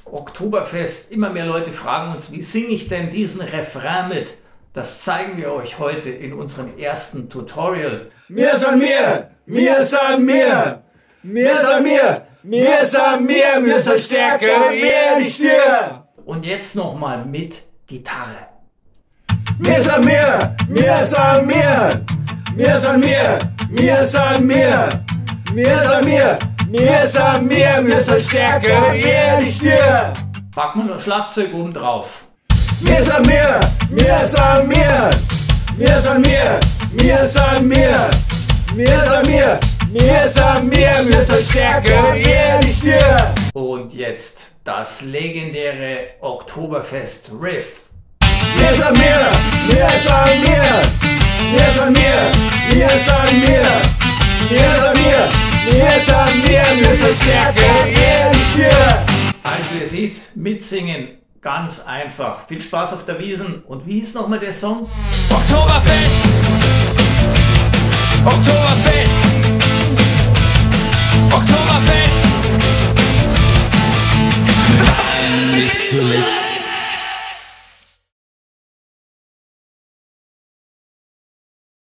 Oktoberfest. Immer mehr Leute fragen uns, wie singe ich denn diesen Refrain mit? Das zeigen wir euch heute in unserem ersten Tutorial. Mir san mir, mir san mir, mir san mir, mir san mir, mir san Stärke, mir die Stier. Und jetzt nochmal mit Gitarre. Mir san mir, mir san mir, mir san mir, mir san mir, mir san mir, mir san mir, mir san Stärke, mir die Stier. Packen wir noch Schlagzeug oben drauf. Mir san mir, mir san mir, mir san mir, mir san mir, mir san mir, mir san mir, mir san Stärke, mir die Stier. Und jetzt das legendäre Oktoberfest-Riff. Mir san mir, mir san mir, mir san mir, mir san mir, mir san mir, mir san mir, mir san Stärke, mir die Stier. Also ihr seht, mitsingen, ganz einfach. Viel Spaß auf der Wiesn. Und wie hieß nochmal der Song? Oktoberfest! Oktoberfest! Oktoberfest! Bis zuletzt.